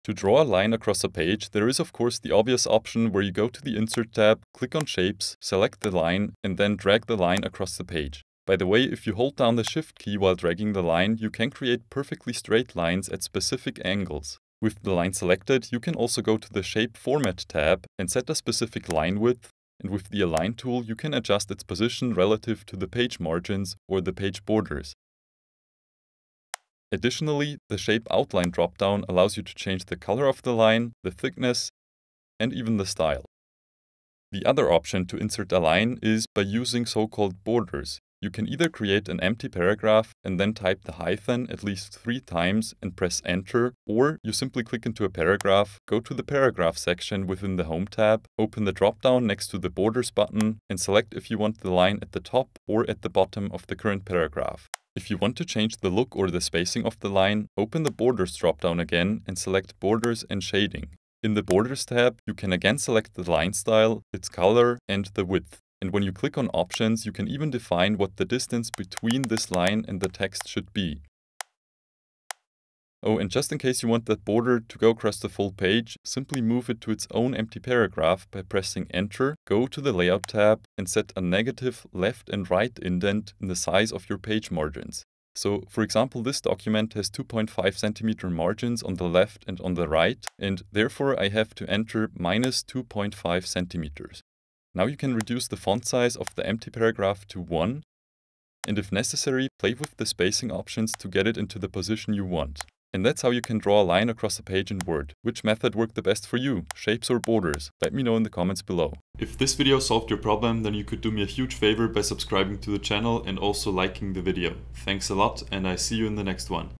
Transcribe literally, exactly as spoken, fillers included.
To draw a line across a page, there is of course the obvious option where you go to the Insert tab, click on Shapes, select the line, and then drag the line across the page. By the way, if you hold down the Shift key while dragging the line, you can create perfectly straight lines at specific angles. With the line selected, you can also go to the Shape Format tab and set a specific line width, and with the Align tool, you can adjust its position relative to the page margins or the page borders. Additionally, the Shape Outline dropdown allows you to change the color of the line, the thickness, and even the style. The other option to insert a line is by using so-called borders. You can either create an empty paragraph and then type the hyphen at least three times and press Enter, or you simply click into a paragraph, go to the Paragraph section within the Home tab, open the dropdown next to the Borders button, and select if you want the line at the top or at the bottom of the current paragraph. If you want to change the look or the spacing of the line, open the Borders dropdown again and select Borders and Shading. In the Borders tab, you can again select the line style, its color, and the width. And when you click on Options, you can even define what the distance between this line and the text should be. Oh, and just in case you want that border to go across the full page, simply move it to its own empty paragraph by pressing Enter, go to the Layout tab, and set a negative left and right indent in the size of your page margins. So, for example, this document has two point five centimeter margins on the left and on the right, and therefore I have to enter minus two point five centimeters. Now you can reduce the font size of the empty paragraph to one, and if necessary, play with the spacing options to get it into the position you want. And that's how you can draw a line across a page in Word. Which method worked the best for you, shapes or borders? Let me know in the comments below. If this video solved your problem, then you could do me a huge favor by subscribing to the channel and also liking the video. Thanks a lot, and I see you in the next one.